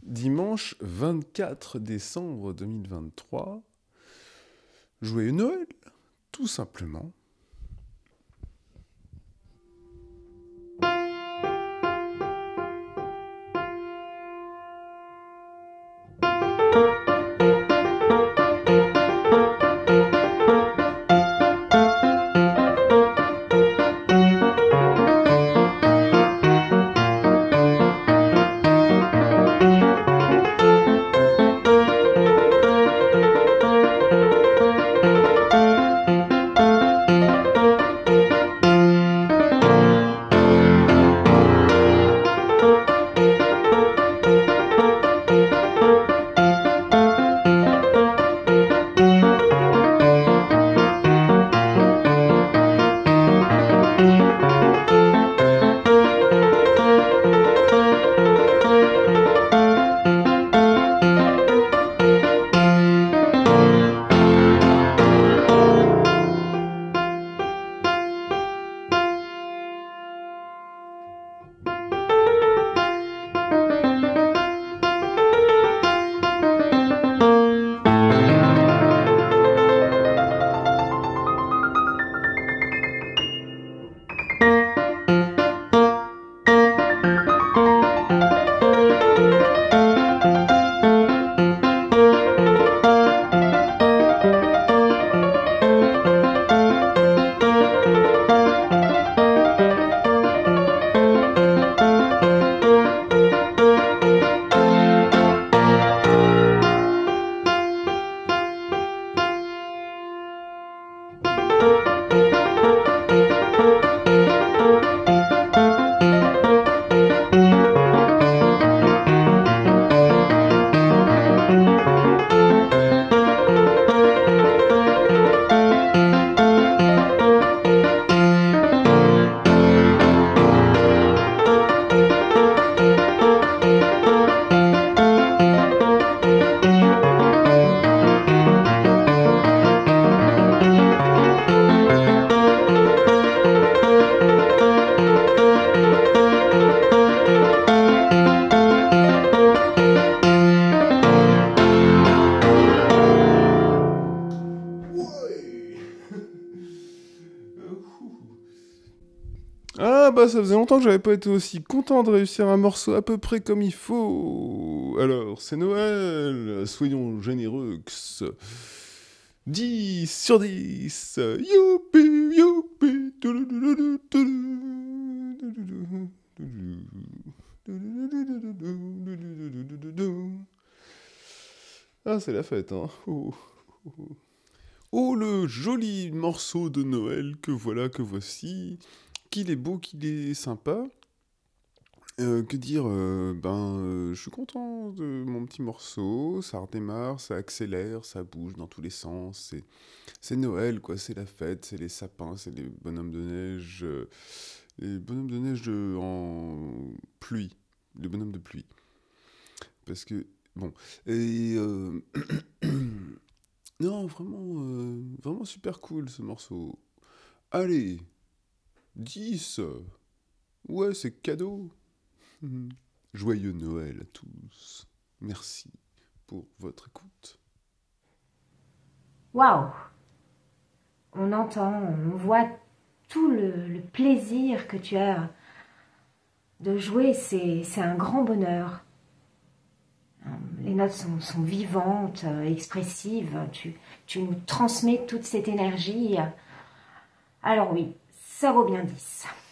dimanche 24 décembre 2023. Joyeux Noël, tout simplement. Ah bah ça faisait longtemps que j'avais pas été aussi content de réussir un morceau à peu près comme il faut. Alors, c'est Noël, soyons généreux. 10 sur 10. Youpi, youpi. Ah, c'est la fête, hein. Oh, oh, oh. Oh, le joli morceau de Noël que voilà, que voici. Qu'il est beau, qu'il est sympa. Que dire, je suis content de mon petit morceau, ça redémarre, ça accélère, ça bouge dans tous les sens, c'est Noël quoi, c'est la fête, c'est les sapins, c'est les bonhommes de neige en pluie, les bonhommes de pluie. Parce que, bon, et non, vraiment super cool ce morceau. Allez, 10, ouais, c'est cadeau. Joyeux Noël à tous. Merci pour votre écoute. Waouh! On entend, on voit tout le plaisir que tu as de jouer, c'est un grand bonheur. Les notes sont vivantes, expressives, tu nous transmets toute cette énergie. Alors oui, ça vaut bien 10.